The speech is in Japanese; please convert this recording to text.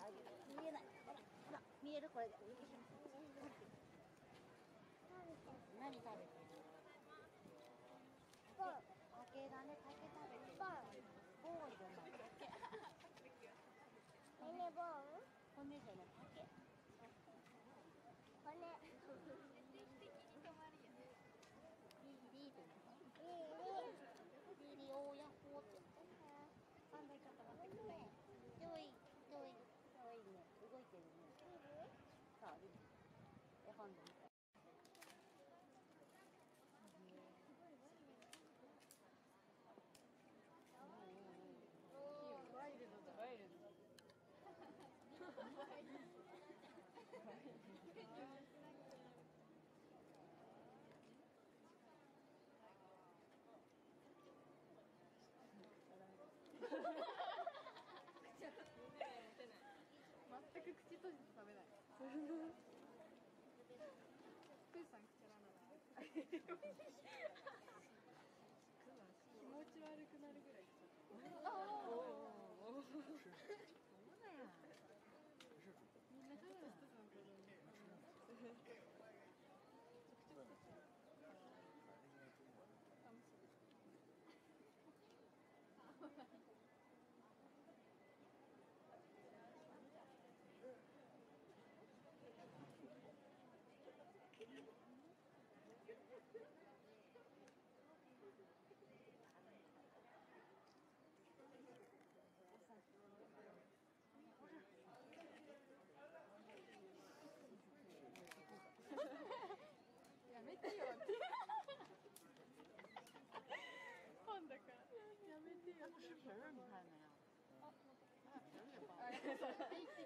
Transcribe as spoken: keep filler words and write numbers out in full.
あげる。見えない。ほら、ほら、見えるこれで。何食べてる？竹だね、竹食べてる。ボーンじゃない、竹。ねねボーン？骨じゃない、竹。骨。定期的に止まるよね。リーリーって言うの？リーリー、リーリー、おーやっほーって。パンダちょっと待ってくれ。ジョイ、ジョイ、ジョイね、動いてるね。そう、リーリー。絵本で見た。ワイルドだ。ワイルド。全く口閉じて食べない。プーさん口らなら。気持ち悪くなるぐらい。みんなただの一つの子供。楽しい。やめてよって。パンだから。やめてよ。什么皮儿？你看没有？啊，有点薄。